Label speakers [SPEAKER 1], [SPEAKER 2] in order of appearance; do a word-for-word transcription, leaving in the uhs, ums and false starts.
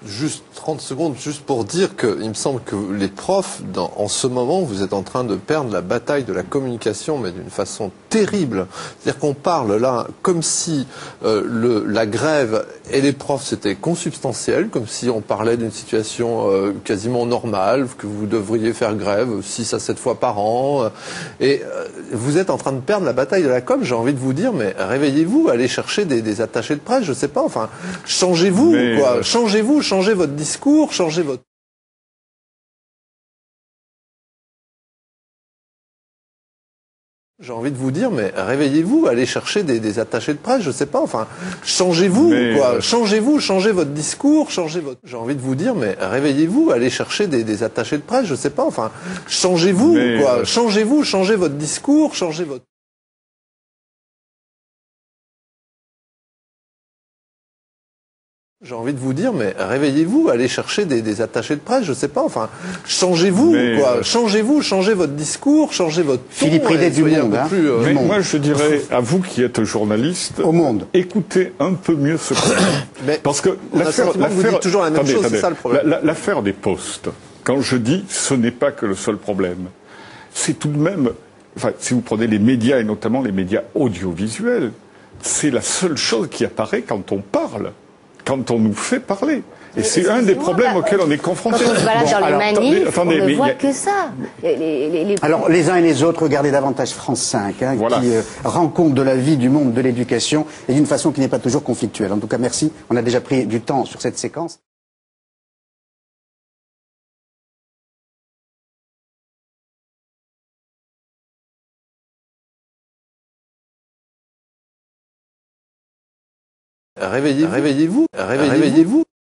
[SPEAKER 1] Juste trente secondes, juste pour dire que il me semble que les profs, dans, en ce moment, vous êtes en train de perdre la bataille de la communication, mais d'une façon terrible. C'est-à-dire qu'on parle là comme si euh, le, la grève et les profs c'était consubstantiel, comme si on parlait d'une situation euh, quasiment normale, que vous devriez faire grève six à sept fois par an. Et euh, vous êtes en train de perdre la bataille de la com. J'ai envie de vous dire, mais réveillez-vous, allez chercher des, des attachés de presse, je sais pas. Enfin, changez-vous,
[SPEAKER 2] mais
[SPEAKER 1] quoi.
[SPEAKER 2] Euh...
[SPEAKER 1] Changez-vous. Changez votre discours, changez votre... J'ai envie de vous dire, mais réveillez-vous, allez chercher des, des attachés de presse, je sais pas, enfin, changez-vous,
[SPEAKER 2] mais
[SPEAKER 1] quoi.
[SPEAKER 2] Euh...
[SPEAKER 1] Changez-vous, changez votre discours, changez votre... J'ai envie de vous dire, mais réveillez-vous, allez chercher des, des attachés de presse, je sais pas, enfin, changez-vous,
[SPEAKER 2] mais
[SPEAKER 1] quoi.
[SPEAKER 2] Euh...
[SPEAKER 1] Changez-vous, changez votre discours, changez votre... J'ai envie de vous dire, mais réveillez-vous, allez chercher des, des attachés de presse, je sais pas, enfin, changez-vous,
[SPEAKER 2] mais
[SPEAKER 1] quoi.
[SPEAKER 2] Euh...
[SPEAKER 1] Changez-vous, changez votre discours, changez votre ton.
[SPEAKER 3] Philippe Ridet du Monde, hein,
[SPEAKER 1] plus, euh...
[SPEAKER 2] Mais
[SPEAKER 3] monde.
[SPEAKER 2] moi, je dirais à vous qui êtes journaliste,
[SPEAKER 3] au Monde,
[SPEAKER 2] écoutez un peu mieux ce qu'on dit. Parce que
[SPEAKER 1] l'affaire, vous dites toujours la même
[SPEAKER 2] attendez,
[SPEAKER 1] chose,
[SPEAKER 2] attendez.
[SPEAKER 1] c'est ça le problème.
[SPEAKER 2] La, la, l'affaire des postes, quand je dis ce n'est pas que le seul problème, c'est tout de même, enfin, si vous prenez les médias et notamment les médias audiovisuels, c'est la seule chose qui apparaît quand on parle. Quand on nous fait parler. Et c'est un des problèmes bah, auxquels on est confronté.
[SPEAKER 4] Quand on se balade bon, dans
[SPEAKER 2] alors,
[SPEAKER 4] les manifs,
[SPEAKER 2] attendez,
[SPEAKER 4] on ne voit
[SPEAKER 2] a...
[SPEAKER 4] que ça. Les, les, les...
[SPEAKER 3] Alors, les uns et les autres, regardez davantage France cinq, hein, voilà. qui euh, rend compte de la vie, du monde, de l'éducation, et d'une façon qui n'est pas toujours conflictuelle. En tout cas, merci. On a déjà pris du temps sur cette séquence.
[SPEAKER 1] Réveillez-vous, réveillez-vous, réveillez-vous.